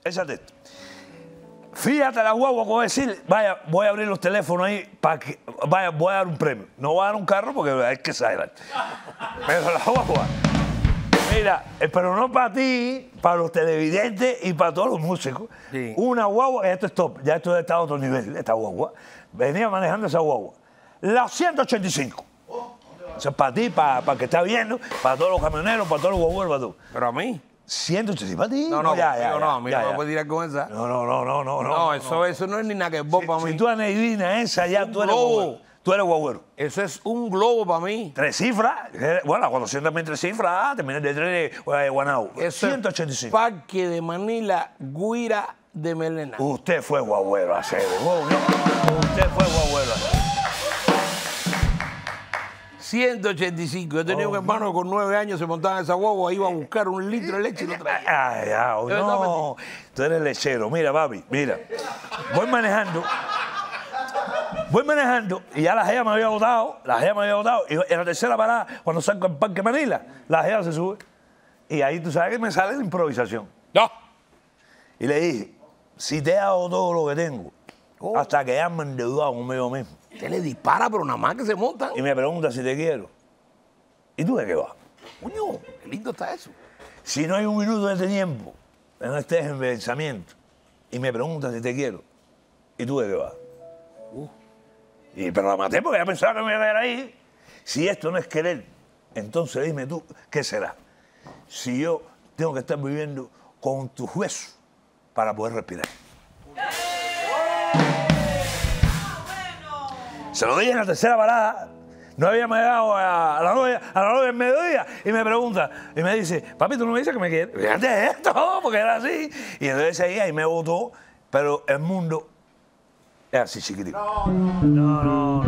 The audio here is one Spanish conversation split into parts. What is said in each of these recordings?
fíjate esto. Fíjate la guagua, voy a decir, vaya, voy a abrir los teléfonos ahí para que, vaya, voy a dar un premio. No voy a dar un carro porque hay que exagerar. Pero la guagua, mira, pero no para ti, para los televidentes y para todos los músicos. Sí. Una guagua, esto es top, ya esto está a otro nivel, esta guagua. Venía manejando esa guagua. La 185. Eso es para ti, para el que está viendo, para todos los camioneros, para todos los guagueros, para todo. Pero a mí. 185 para ti. No, a mí no me puedes tirar con esa. No, eso no es ni nada que vos para mí. Si tú adivinas esa, ya tú eres guagüero. Tú eres guagüero. Eso es un globo para mí. 3 cifras. Bueno, cuando sientas 3 cifras, terminas de 3 de Guanau. 185. Parque de Manila, Guira de Melena. Usted fue guagüero, Acedo. Usted fue guagüero. 185. Yo tenía un hermano que con 9 años se montaba en esa guagua, iba a buscar un litro de leche y lo traía. No, tú eres lechero. Mira, papi, mira. Voy manejando y ya la jeva me había botado. Y en la tercera parada, cuando salgo al Parque Manila, la jeva se sube. Y ahí tú sabes que me sale la improvisación. No. Y le dije, si te he dado todo lo que tengo, hasta que ya me he endeudado conmigo mismo. Usted le dispara, pero nada más que se montan. Y me pregunta si te quiero. ¿Y tú de qué vas? Coño, qué lindo está eso. Si no hay un minuto de este tiempo, no estés en pensamiento, y me pregunta si te quiero, ¿y tú de qué vas? Pero la maté porque ya pensaba que me iba a quedar ahí. Si esto no es querer, entonces dime tú, ¿qué será? Si yo tengo que estar viviendo con tus huesos para poder respirar. Se lo dije en la tercera parada. No habíamos llegado a la 9 del mediodía. Y me pregunta, y me dice, papi, tú no me dices que me quieres. Fíjate esto, porque era así. Y entonces ahí me votó, pero el mundo es así, chiquitito. No.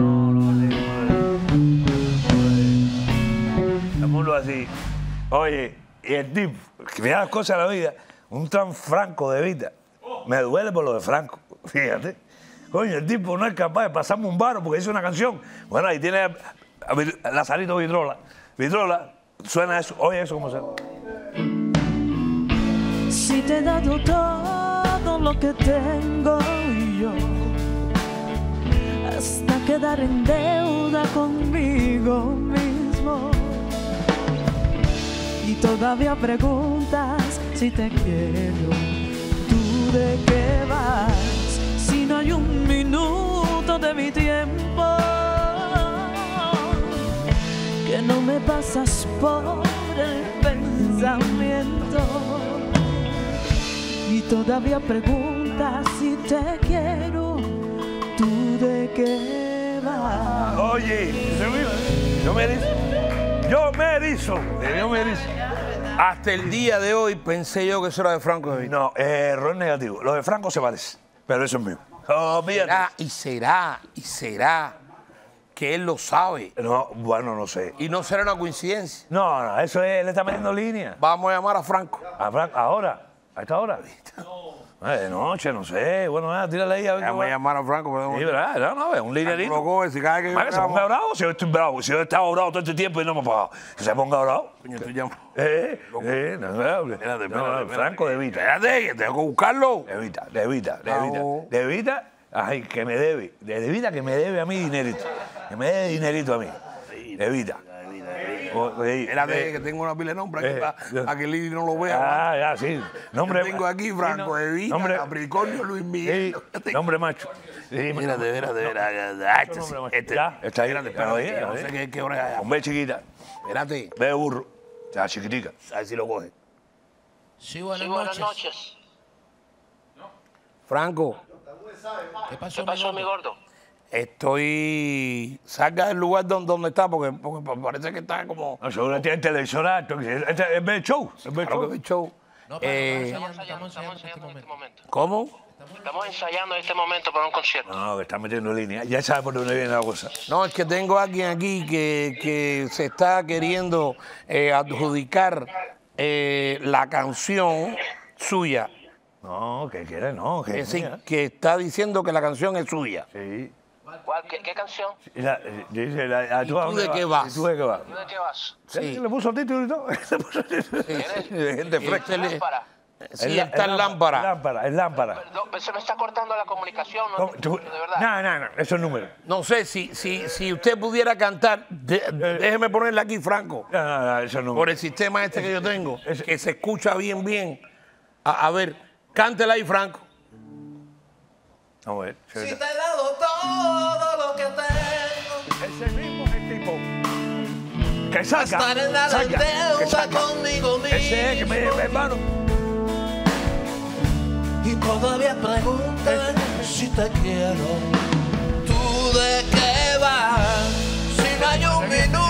El mundo es así. Oye, y el tipo, que mira las cosas de la vida, un tan Franco de vida. Me duele por lo de Franco, fíjate. Coño, el tipo no es capaz de pasarme un varo porque hizo una canción. Bueno, ahí tiene a Lazarito Vidrola. Vidrola, suena eso. Oye, eso cómo suena. Si te he dado todo lo que tengo yo, hasta quedar en deuda conmigo mismo, y todavía preguntas si te quiero, ¿tú de qué vas? Si no hay un minuto de mi tiempo que no me pasas por el pensamiento, y todavía preguntas si te quiero, ¿tú de qué vas? Oye, yo me erizo. Hasta el día de hoy pensé yo que eso era de Franco de Vita. No, error negativo. Lo de Franco se parece, pero eso es mío. Oh, será que él lo sabe. No, bueno, no sé. Y no será una coincidencia. No, eso es, él está metiendo línea. Vamos a llamar a Franco. ¿A Franco? ¿Ahora? ¿A esta hora? De noche, no sé. Bueno, tírale ahí a ver. Vamos a llamar a Franco. Sí, ¿verdad? No, es un linealito. Si cada que se ponga bravo, si yo estoy bravo. Si yo he estado bravo todo este tiempo y no me ha pagado. Que se ponga bravo. Coño, tú llamas. No, Franco de Vita. Espérate, que tengo que buscarlo. De Vita, ay, que me debe. De Vita que me debe a mí dinerito. Que me debe dinerito a mí. De Vita. Espérate, que tengo una pila de nombres aquí para que Lili no lo vea. Ya, sí. Nombre, tengo aquí Franco de Vita, Capricornio, Luis Miguel. Nombre macho. Espérate. Ya, está ahí. Espérate, no sé qué hora es. Con B chiquita. Espérate. B de burro. Ya, chiquitica. A ver si lo coge. Sí, buenas noches. Franco. ¿Qué pasó, mi gordo? Salga del lugar donde está, porque parece que está como... No, seguro tiene televisor alto. Es ver show. Claro que ve show. No, estamos ensayando en este momento. ¿Cómo? Estamos ensayando en este momento para un concierto. No, que está metiendo línea. Ya sabe por dónde viene la cosa. No, es que tengo a alguien aquí que se está queriendo adjudicar la canción suya. No, que quiere, no. Es decir, que está diciendo que la canción es suya. Sí. ¿Cuál? ¿Qué canción? Dice, ¿Y tú de qué vas? ¿Tú de qué vas? ¿Tú de qué vas? Sí. Le puso el título y todo. Le puso el título. ¿Quieres? Gente fresca. Sí, está en lámpara. Es lámpara. Perdón, se me está cortando la comunicación, ¿no? De verdad. No, eso es número. No sé, si usted pudiera cantar, déjeme ponerle aquí, Franco, No, eso es número. por el sistema este que yo tengo, que se escucha bien. A ver, cántela ahí, Franco. Vamos a ver. Si te he dado todo lo que tengo, Ese mismo es el tipo. Que saca. estar en la Que deuda saca. conmigo mismo. Ese es que me lleva, hermano. Y todavía preguntas si te quiero. ¿Tú de qué vas? Si no hay un minuto